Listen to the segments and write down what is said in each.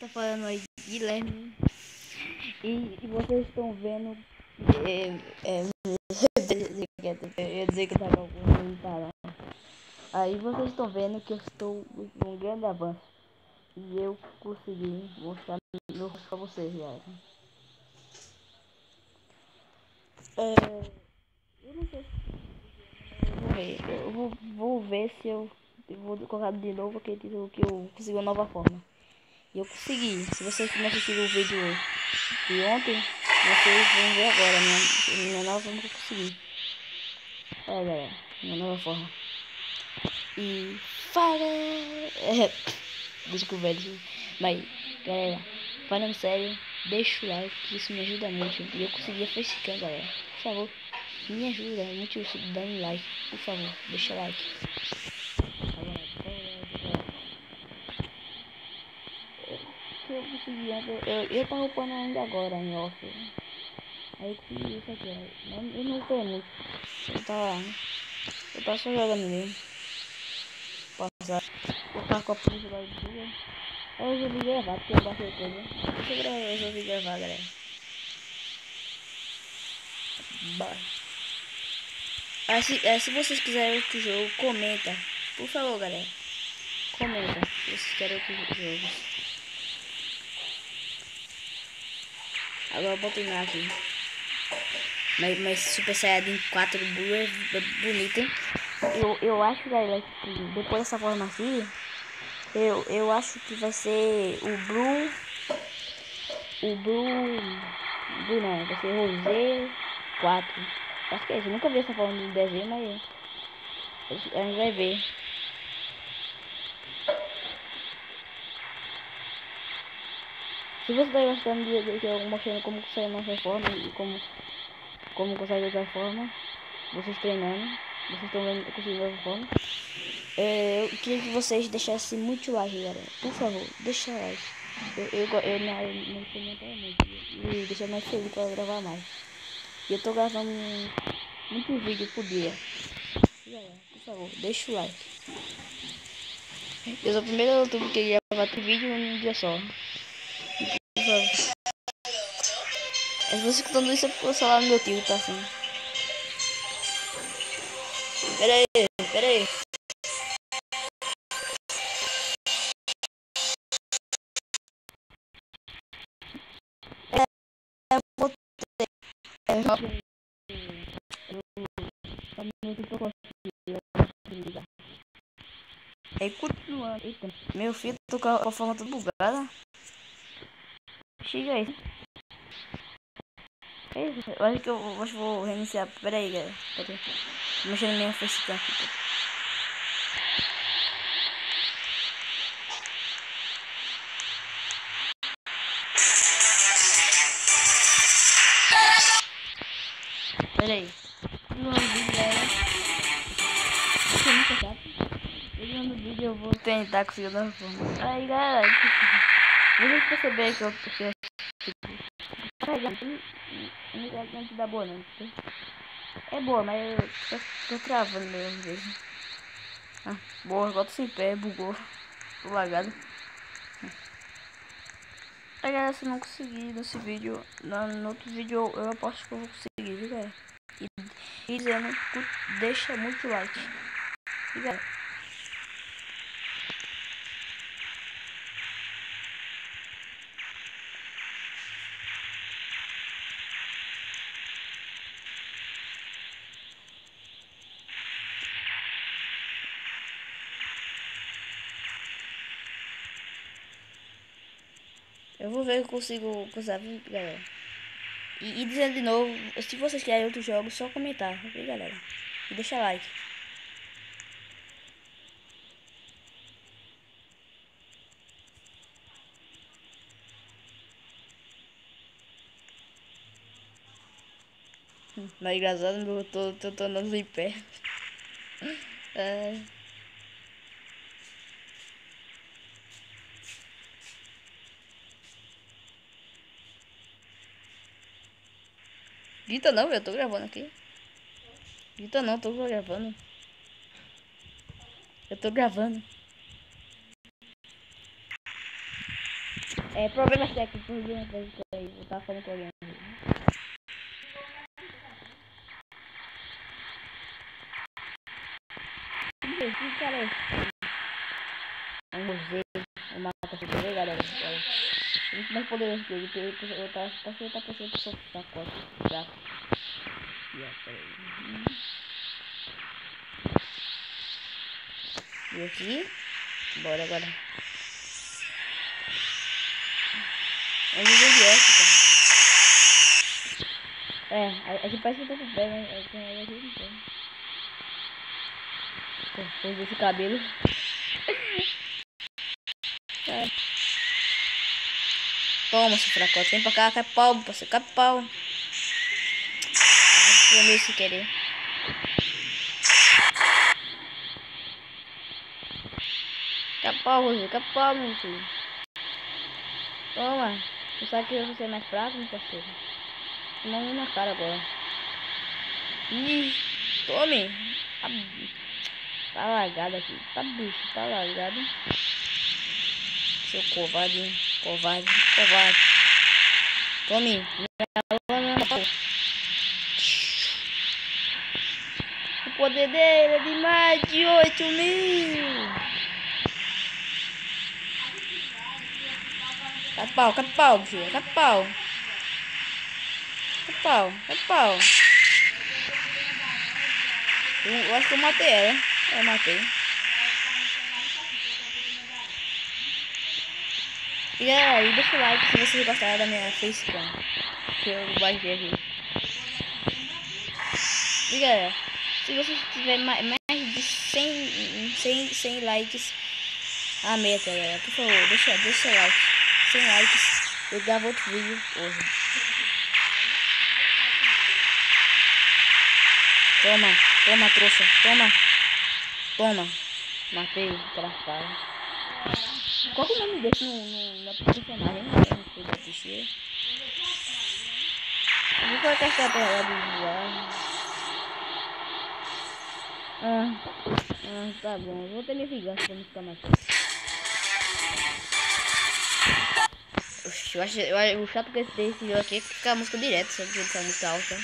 tá falando aí de Guilherme. E vocês estão vendo. Eu ia dizer que eu tava com parado. Aí vocês estão vendo que eu estou com um grande avanço. E eu consegui mostrar meu rosto pra vocês, galera. Eu não sei se eu vou ver. Vou ver se eu vou colocar de novo aquele título que eu consegui uma nova forma. E eu consegui. Se vocês não assistiram o vídeo de ontem, vocês vão ver agora minha nova forma que eu consegui. Olha, galera, minha nova forma. E fala! Desculpa, mas galera, falando sério, deixa o like, que isso me ajuda muito. E eu consegui a facecam, galera. Por favor, me ajuda muito dando like. Por favor, deixa like. Eu consegui, eu tava upando ainda agora em off. Aí eu consegui isso aqui, ó. Eu não upei muito. Eu tava só jogando mesmo. Passar. Eu tava com a polícia lá do dia. Aí eu resolvi gravar, porque eu baixei coisa. Eu resolvi gravar, galera. Se vocês quiserem outro jogo, comenta. Por favor, galera. Comenta se vocês querem outros jogos. Agora eu botei na aqui. Mas Super Saiyajin 4 Blue é bonito, hein? Eu acho, galera, que depois dessa forma aqui, eu acho que vai ser o Blue não, vai ser Rosé 4. Acho que é isso, eu nunca vi essa forma de desenho, mas a gente vai ver. Se você está gostando de que eu mostrando como sai a nossa forma e como consegue outra forma, vocês treinando, vocês estão vendo eu consegui outra forma. Eu queria que vocês deixassem muito like, galera. Por favor, deixa like. Eu não sei muito e deixa mais feliz para gravar mais. E eu tô gravando muitos vídeos por dia. Galera, por favor, deixa o like. Eu sou o primeiro youtuber que ia gravar vídeo em um dia só. Por favor. Se você escutando isso é porque o celular do meu tio tá assim. Pera aí. Eu botei. Aí continuando. Eita, meu filho tô com a forma toda bugada. Chega aí. Eu acho que eu vou reiniciar. Pera aí, galera. Pera aí. Tô mexendo no meu facecam aqui. Pera aí. No vídeo, galera. Isso é muito chato. No vídeo eu vou tentar conseguir dar forma. Aí, galera. Vocês perceberam que eu carregando. Não te dá boa, não. É boa, mas eu tô travando mesmo mesmo. Ah, boa, volta sem pé, bugou. Tô lagado. Aí, galera, se não conseguir nesse vídeo, no outro vídeo eu aposto que eu vou conseguir, viu, galera? E dizendo, deixa muito like. E, galera, eu vou ver se eu consigo usar, galera. E dizendo de novo, se vocês querem outros jogos, só comentar, ok, galera? E deixa like. Mas engraçado, eu tô andando em pé. É... Grita não, eu tô gravando aqui. Grita não, tô gravando. Eu tô gravando. Problemas técnicos, aí. Eu tava falando com alguém. Que cara é esse? É um museu. Um mata-se, galera. Muito mais poderoso que ele. Eu tava pensando que eu sou pacote. Já. E aqui. Bora agora. É um nível de cara. Aqui parece que eu tô com pé, né? Aqui não tem. Depois desse cabelo. Toma, seu fracote. Vem pra cá, cai pau, parceiro. Cai pau. Sumir sem querer. Cai pau, Rosê. Cai pau, meu filho. Toma. Tu sabe que você é mais fraco, meu parceiro? Toma um na cara agora. Ih, tome. Tá largado aqui. Tá bicho, tá largado. Seu covarde, hein? Covarde. Tome. O poder dele é de mais de 8.000. Capau, filha. Capau. Eu acho que eu matei ela. Eu matei. E galera, deixa o like se vocês gostaram da minha facecam. Que eu baixei aqui. E galera, se vocês tiverem mais de 100 likes a meta, galera, por favor, deixa o like. 100 likes, eu gravo outro vídeo hoje. Toma, trouxa, toma. Matei, traçado. Qual que é o nome desse no personagem? Não da PC. Eu vou colocar essa tela de voar. Tá bom. Eu vou ter minha vingança pra não ficar mais forte. Oxi, eu acho o chato desse jogo aqui é que fica a música direto, sabe? Que essa música alta.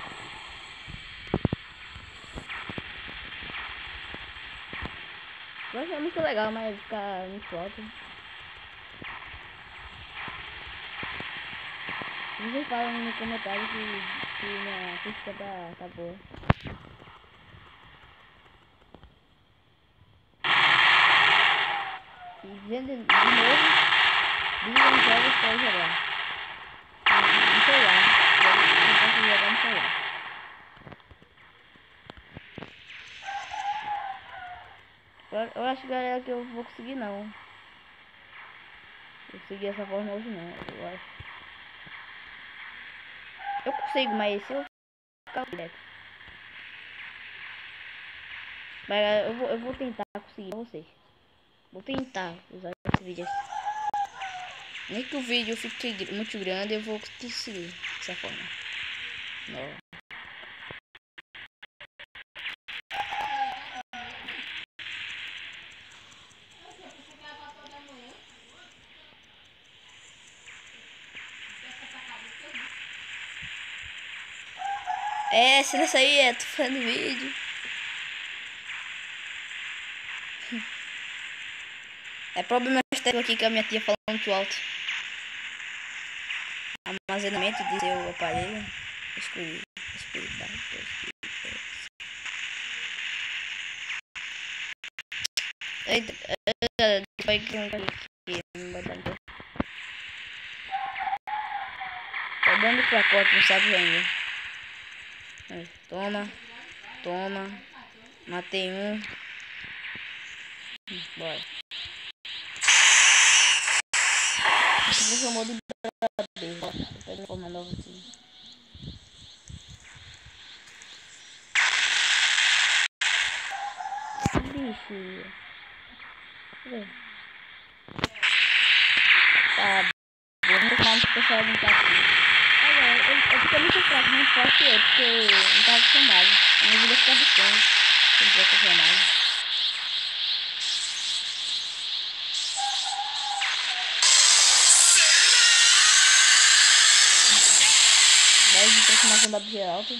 Eu acho a música legal, mas fica muito alta. Vocês falam no comentário que minha música tá boa. E dizendo de novo, digam jogos para jogar. No celular. Eu posso jogar no celular. Eu acho, galera, que eu vou conseguir não. Eu consegui essa forma hoje não, eu acho. Eu consigo, mas se eu ficar direto. Mas eu vou tentar conseguir pra vocês. Vou tentar usar esse vídeo aqui. Nem que o vídeo fique muito grande, eu vou conseguir dessa forma. Não. Se nessa aí tô fazendo vídeo. É problema técnico aqui que a minha tia falando muito alto. Armazenamento de seu aparelho. Escolhi. Eita, vai que não vai dar muito. Tá dando fracote, não sabe ainda. Toma. Matei um. Bora. Esse chamou de brincadeira. Vou pegar forma nova aqui. Bicho. Tá bom. Vamos deixar o pessoal não tá aqui. Eu fiquei muito fraco, muito forte eu, porque não tava acostumado. A minha vida fica distante. Se não tiver acostumado. de transformação da bicha alta.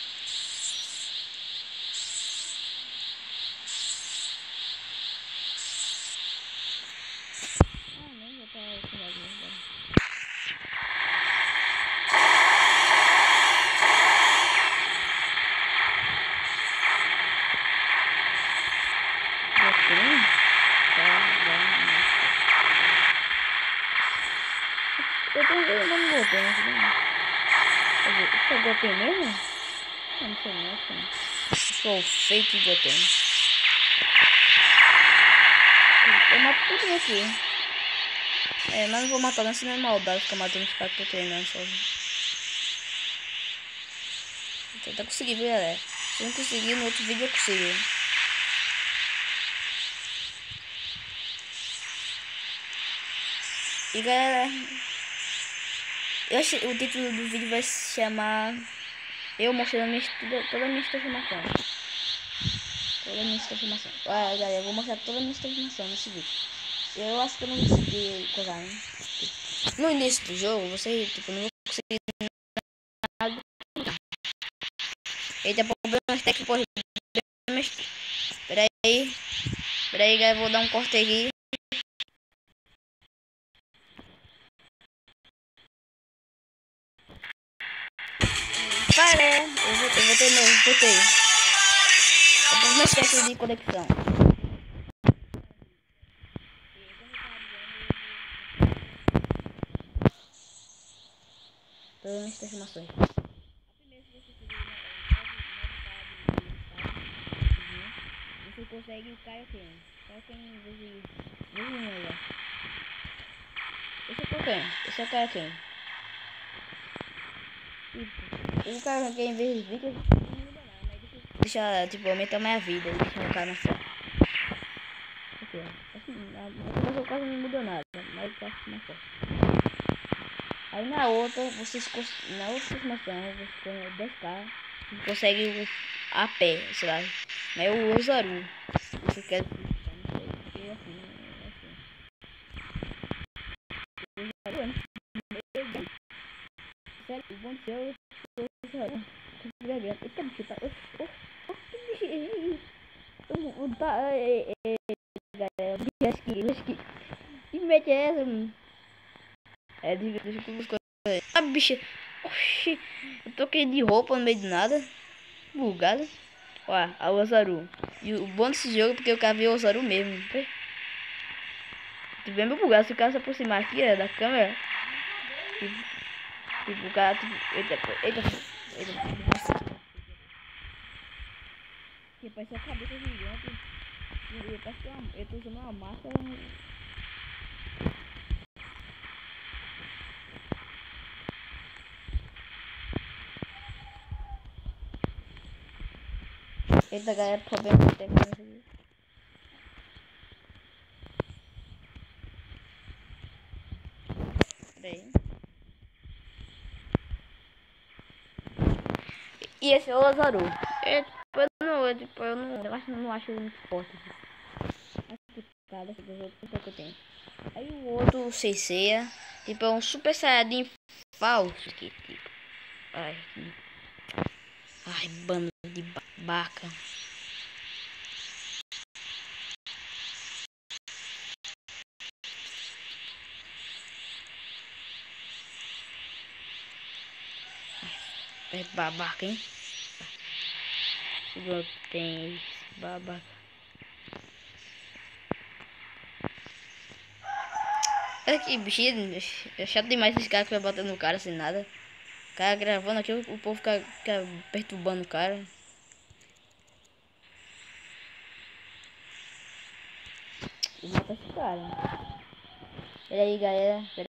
Nem vou estar esse bagulho agora. Eu tô vendo como Goten, né? Isso é Goten mesmo? Eu não sei não, assim. Sou fake Goten. Eu mato tudo aqui. Mas não vou matar não, senão é maldade ficar matando os caras que eu tô treinando sozinho. Vou tentar conseguir, viu, galera? Se eu não conseguir, no outro vídeo eu consigo. E galera, o título do vídeo vai se chamar eu mostrando toda a minha transformação. Toda a minha transformação. Ah, galera, eu vou mostrar toda a minha transformação nesse vídeo. Eu acho que eu não consegui coisar, né? No início do jogo, você, tipo, não vou conseguir nada. Eita, problemas técnicos. Pera aí, galera, vou dar um corte aqui. Para, eu vou ter novo, botei. É problemas técnicos de conexão. Todas as minhas transformações. Você consegue o Kaioken. Kaioken vezes 1. Esse é Kaioken. Esse é o Kaioken. O Kaioken vezes 20 não muda nada, mas deixa tipo aumentar minha vida e deixa o cara na frente. Aqui, ó. Assim, a transformação quase não mudou nada, mas tá mais forte. Aí na outra transformação você põe 10k e consegue o a pé, sei lá. Mas o Ozaru. Você quer não sei, assim. Sério, o bom seu é eita, bicho, tá. Que bicho. Tá. Galera, acho que. Que mete é essa, mano? Deixa eu buscar. Ah, bicho. Oxi. Eu toquei de roupa no meio de nada. Bugado. Ó, a Ozaru. E o bom desse jogo é porque eu cavei o Ozaru mesmo. Tipo, bem bugado. Se o cara se aproximar aqui, da câmera. Tipo, o cara, tipo, eita. Que parece a cabeça gigante. Parece que eu tô usando uma máscara. Eita, galera, problema técnico. Peraí. E esse é o Ozaru. Eu não acho ele muito forte. Cada que eu tenho. Aí o outro Seiya, tipo, é um Super Saiyajin falso. Que, tipo, ai, bando de babaca. É babaca, hein? Tem babaca. É que bichinho, é chato demais esse cara que vai batendo no cara sem nada. O cara gravando aqui, o povo fica perturbando o cara. E mata esse cara. Pera aí, galera.